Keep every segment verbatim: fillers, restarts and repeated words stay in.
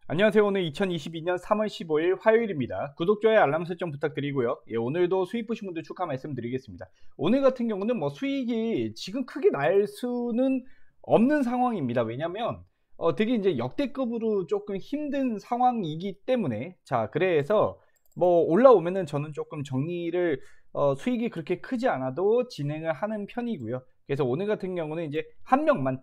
안녕하세요. 오늘 이천이십이 년 삼월 십오일 화요일입니다. 구독, 좋아요, 알람 설정 부탁드리고요. 예, 오늘도 수익 보신 분들 축하 말씀드리겠습니다. 오늘 같은 경우는 뭐 수익이 지금 크게 날 수는 없는 상황입니다. 왜냐면 어, 되게 이제 역대급으로 조금 힘든 상황이기 때문에, 자, 그래서 뭐 올라오면은 저는 조금 정리를 어, 수익이 그렇게 크지 않아도 진행을 하는 편이고요. 그래서 오늘 같은 경우는 이제 한 명만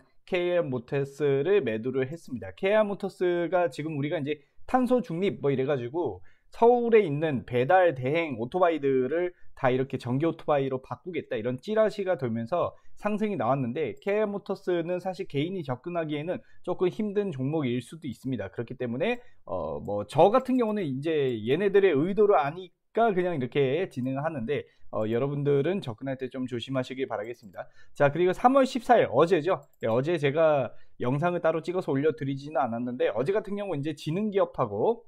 케이알모터스를 매도를 했습니다. 케이알모터스가 지금 우리가 이제 탄소 중립 뭐 이래가지고 서울에 있는 배달 대행 오토바이들을 다 이렇게 전기 오토바이로 바꾸겠다, 이런 찌라시가 돌면서 상승이 나왔는데, 케이알모터스는 사실 개인이 접근하기에는 조금 힘든 종목일 수도 있습니다. 그렇기 때문에 어 뭐 저 같은 경우는 이제 얘네들의 의도를 아니까 그냥 이렇게 진행을 하는데, 어, 여러분들은 접근할 때 좀 조심하시길 바라겠습니다. 자, 그리고 삼월 십사일 어제죠. 네, 어제 제가 영상을 따로 찍어서 올려드리지는 않았는데, 어제 같은 경우 이제 지능기업하고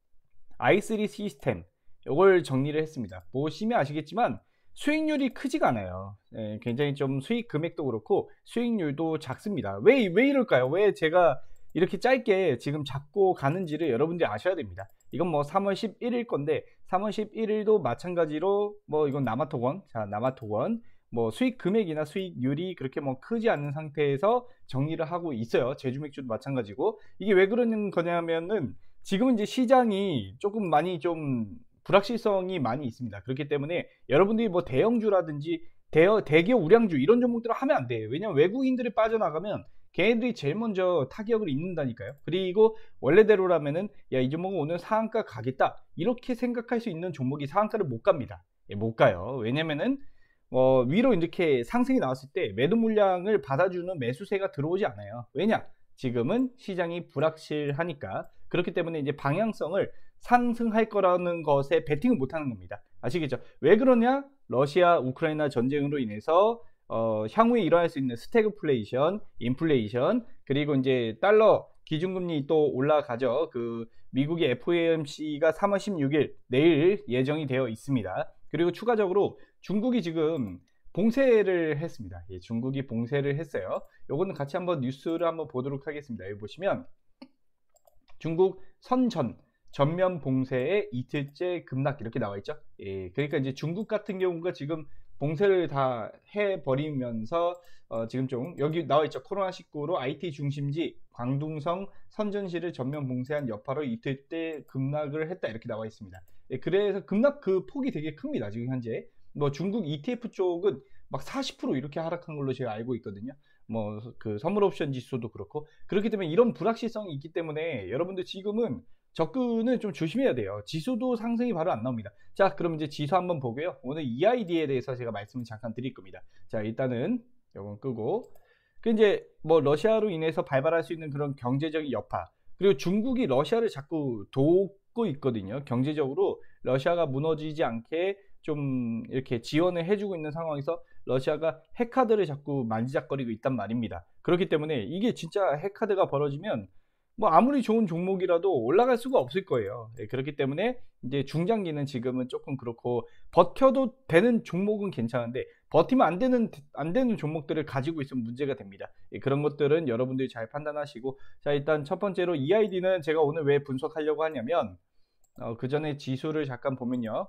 아이 쓰리 시스템 이걸 정리를 했습니다. 보시면 아시겠지만 수익률이 크지가 않아요. 네, 굉장히 좀 수익 금액도 그렇고 수익률도 작습니다. 왜, 왜 이럴까요? 왜 제가 이렇게 짧게 지금 잡고 가는지를 여러분들이 아셔야 됩니다. 이건 뭐 삼월 십일일 건데, 삼월 십일일도 마찬가지로 뭐 이건 남아토건, 자, 남아토건 뭐 수익 금액이나 수익률이 그렇게 뭐 크지 않은 상태에서 정리를 하고 있어요. 제주맥주도 마찬가지고. 이게 왜 그러는 거냐면은 지금 이제 시장이 조금 많이 좀 불확실성이 많이 있습니다. 그렇기 때문에 여러분들이 뭐 대형주라든지 대여, 대기업 우량주 이런 종목들을 하면 안 돼요. 왜냐면 외국인들이 빠져나가면 걔네들이 제일 먼저 타격을 입는다니까요. 그리고 원래대로라면은 야, 이 종목은 오늘 상한가 가겠다, 이렇게 생각할 수 있는 종목이 상한가를 못 갑니다. 예, 못 가요. 왜냐면은 어, 위로 이렇게 상승이 나왔을 때 매도 물량을 받아주는 매수세가 들어오지 않아요. 왜냐? 지금은 시장이 불확실하니까. 그렇기 때문에 이제 방향성을 상승할 거라는 것에 베팅을 못 하는 겁니다. 아시겠죠? 왜 그러냐? 러시아 우크라이나 전쟁으로 인해서 어, 향후에 일어날 수 있는 스태그플레이션, 인플레이션, 그리고 이제 달러 기준금리 또 올라가죠. 그 미국의 에프오엠씨가 삼월 십육일 내일 예정이 되어 있습니다. 그리고 추가적으로 중국이 지금 봉쇄를 했습니다. 예, 중국이 봉쇄를 했어요. 요거는 같이 한번 뉴스를 한번 보도록 하겠습니다. 여기 보시면 중국 선전 전면 봉쇄에 이틀째 급락 이렇게 나와 있죠. 예, 그러니까 이제 중국 같은 경우가 지금 봉쇄를 다 해버리면서 어, 지금 좀 여기 나와 있죠. 코로나 십구로 아이티 중심지 광둥성 선전시를 전면 봉쇄한 여파로 이틀째 급락을 했다, 이렇게 나와 있습니다. 예, 그래서 급락 그 폭이 되게 큽니다. 지금 현재 뭐 중국 이티에프 쪽은 막 사십 퍼센트 이렇게 하락한 걸로 제가 알고 있거든요. 뭐 그 선물 옵션 지수도 그렇고. 그렇기 때문에 이런 불확실성이 있기 때문에 여러분들 지금은 접근을 좀 조심해야 돼요. 지수도 상승이 바로 안 나옵니다. 자, 그럼 이제 지수 한번 보고요. 오늘 이아이디에 대해서 제가 말씀을 잠깐 드릴 겁니다. 자, 일단은 이건 끄고, 그 이제 뭐 러시아로 인해서 발발할 수 있는 그런 경제적인 여파, 그리고 중국이 러시아를 자꾸 돕고 있거든요. 경제적으로 러시아가 무너지지 않게 좀 이렇게 지원을 해주고 있는 상황에서 러시아가 핵카드를 자꾸 만지작거리고 있단 말입니다. 그렇기 때문에 이게 진짜 핵카드가 벌어지면 뭐 아무리 좋은 종목이라도 올라갈 수가 없을 거예요. 예, 그렇기 때문에 이제 중장기는 지금은 조금 그렇고, 버텨도 되는 종목은 괜찮은데 버티면 안 되는 안 되는 종목들을 가지고 있으면 문제가 됩니다. 예, 그런 것들은 여러분들이 잘 판단하시고. 자, 일단 첫 번째로 이아이디는 제가 오늘 왜 분석하려고 하냐면 어, 그 전에 지수를 잠깐 보면요.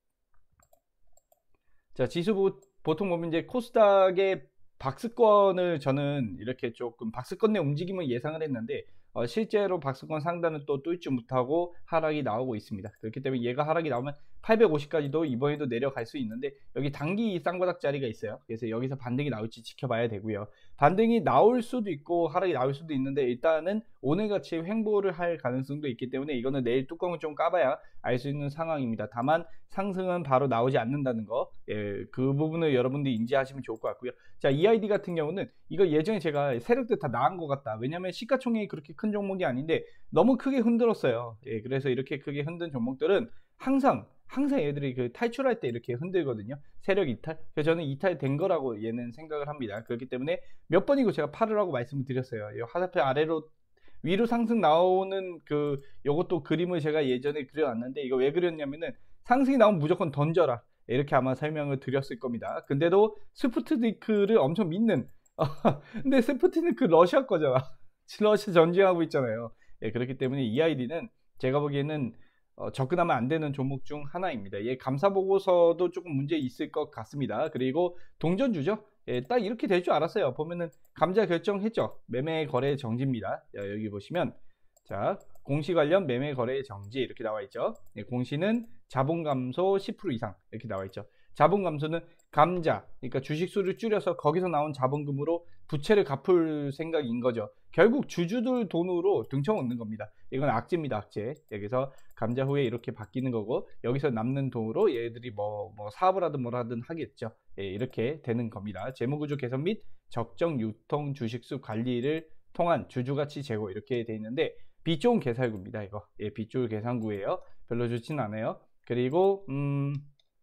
자, 지수 보통 보면 이제 코스닥의 박스권을 저는 이렇게 조금 박스권 내 움직임을 예상을 했는데 어, 실제로 박스권 상단은 또 뚫지 못하고 하락이 나오고 있습니다. 그렇기 때문에 얘가 하락이 나오면 팔백오십까지도 이번에도 내려갈 수 있는데, 여기 단기 쌍바닥 자리가 있어요. 그래서 여기서 반등이 나올지 지켜봐야 되고요. 반등이 나올 수도 있고 하락이 나올 수도 있는데, 일단은 오늘같이 횡보를 할 가능성도 있기 때문에 이거는 내일 뚜껑을 좀 까봐야 알 수 있는 상황입니다. 다만 상승은 바로 나오지 않는다는 거, 예, 그 부분을 여러분들이 인지하시면 좋을 것 같고요. 자, 이아이디 같은 경우는 이거 예전에 제가 세력들 다 나간 것 같다, 왜냐면 시가총액이 그렇게 큰 종목이 아닌데 너무 크게 흔들었어요. 예, 그래서 이렇게 크게 흔든 종목들은 항상 항상 얘들이 그 탈출할 때 이렇게 흔들거든요. 세력 이탈. 그래서 저는 이탈된 거라고 얘는 생각을 합니다. 그렇기 때문에 몇 번이고 제가 팔으라고 말씀을 드렸어요. 이 화살표 아래로 위로 상승 나오는 그 요것도 그림을 제가 예전에 그려놨는데, 이거 왜 그렸냐면은 상승이 나오면 무조건 던져라, 이렇게 아마 설명을 드렸을 겁니다. 근데도 스푸트니크를 엄청 믿는 근데 스푸트니크 러시아 거잖아. 러시아 전쟁하고 있잖아요. 예, 그렇기 때문에 이 아이디는 제가 보기에는 어, 접근하면 안 되는 종목 중 하나입니다. 예, 감사 보고서도 조금 문제 있을 것 같습니다. 그리고 동전주죠. 예, 딱 이렇게 될 줄 알았어요. 보면은 감자 결정했죠. 매매 거래 정지입니다. 자, 여기 보시면 자, 공시 관련 매매 거래 정지 이렇게 나와 있죠. 예, 공시는 자본 감소 십 퍼센트 이상 이렇게 나와 있죠. 자본 감소는 감자, 그러니까 주식수를 줄여서 거기서 나온 자본금으로 부채를 갚을 생각인 거죠. 결국 주주들 돈으로 등쳐먹는 겁니다. 이건 악재입니다, 악재. 여기서 감자 후에 이렇게 바뀌는 거고, 여기서 남는 돈으로 얘들이 뭐, 뭐 사업을 하든 뭘 하든 하겠죠. 예, 이렇게 되는 겁니다. 재무구조 개선 및 적정 유통 주식수 관리를 통한 주주가치 제고 이렇게 돼 있는데, 빚 좋은 계산구입니다. 이거 예, 빚 좋은 계산구예요. 별로 좋진 않아요. 그리고 음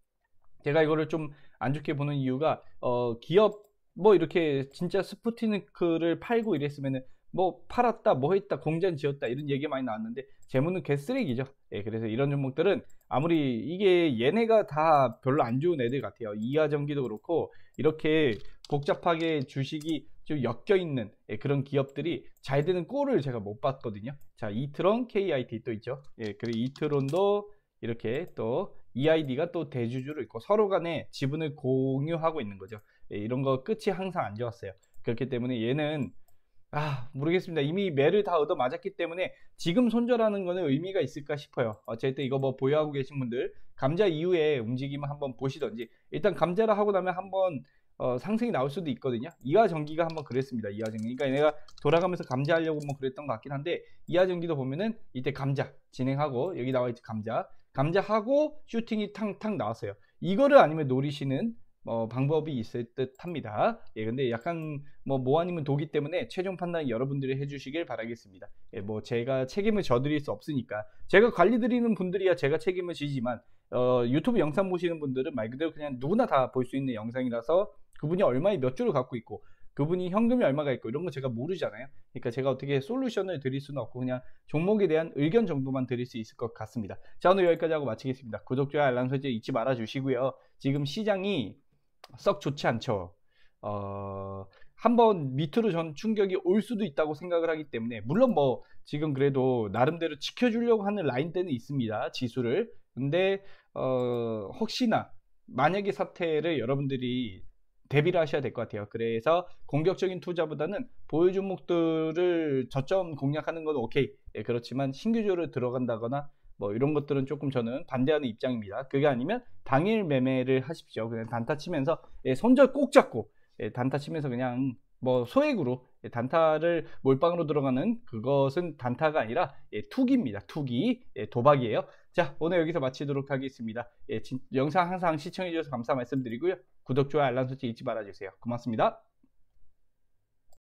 제가 이거를 좀 안 좋게 보는 이유가 어 기업 뭐 이렇게 진짜 스푸트니크를 팔고 이랬으면은 뭐 팔았다 뭐 했다 공장 지었다 이런 얘기 많이 나왔는데 재무는 개쓰레기죠. 예, 그래서 이런 종목들은 아무리 이게 얘네가 다 별로 안 좋은 애들 같아요. 이하전기도 그렇고 이렇게 복잡하게 주식이 좀 엮여 있는 예, 그런 기업들이 잘 되는 꼴을 제가 못 봤거든요. 자, 이트론 케이아이티 또 있죠. 예, 그리고 이트론도 이렇게 또 이아이디가 또 대주주로 있고 서로 간에 지분을 공유하고 있는 거죠. 예, 이런 거 끝이 항상 안 좋았어요. 그렇기 때문에 얘는 아 모르겠습니다. 이미 매를 다 얻어 맞았기 때문에 지금 손절하는 거는 의미가 있을까 싶어요. 어쨌든 이거 뭐 보유하고 계신 분들 감자 이후에 움직임을 한번 보시던지 일단 감자를 하고 나면 한번 어, 상승이 나올 수도 있거든요. 이하전기가 한번 그랬습니다. 이하전기. 그러니까 내가 돌아가면서 감자하려고 뭐 그랬던 것 같긴 한데 이하전기도 보면은 이때 감자 진행하고 여기 나와 있죠. 감자. 감자하고 슈팅이 탕탕 나왔어요. 이거를 아니면 노리시는 어, 방법이 있을 듯 합니다. 예, 근데 약간 뭐 뭐 아니면 도기 때문에 최종 판단 여러분들이 해주시길 바라겠습니다. 예, 뭐 제가 책임을 져드릴 수 없으니까 제가 관리 드리는 분들이야 제가 책임을 지지만 어, 유튜브 영상 보시는 분들은 말 그대로 그냥 누구나 다 볼 수 있는 영상이라서 그분이 얼마의 몇 주를 갖고 있고 그분이 현금이 얼마가 있고 이런 거 제가 모르잖아요. 그러니까 제가 어떻게 솔루션을 드릴 수는 없고 그냥 종목에 대한 의견 정도만 드릴 수 있을 것 같습니다. 자, 오늘 여기까지 하고 마치겠습니다. 구독, 좋아요, 알람 설정 잊지 말아 주시고요. 지금 시장이 썩 좋지 않죠. 어, 한번 밑으로 전 충격이 올 수도 있다고 생각을 하기 때문에 물론 뭐 지금 그래도 나름대로 지켜주려고 하는 라인대는 있습니다. 지수를. 근데 어, 혹시나 만약의 사태를 여러분들이 대비를 하셔야 될 것 같아요. 그래서 공격적인 투자보다는 보유 종목들을 저점 공략하는 건 오케이. 예, 그렇지만 신규주로 들어간다거나 뭐 이런 것들은 조금 저는 반대하는 입장입니다. 그게 아니면 당일 매매를 하십시오. 그냥 단타 치면서 예, 손절 꼭 잡고 예, 단타 치면서 그냥 뭐 소액으로 예, 단타를 몰빵으로 들어가는 그것은 단타가 아니라 예, 투기입니다. 투기 예, 도박이에요. 자, 오늘 여기서 마치도록 하겠습니다. 예, 진, 영상 항상 시청해 주셔서 감사 말씀드리고요. 구독, 좋아요, 알람 설정 잊지 말아주세요. 고맙습니다.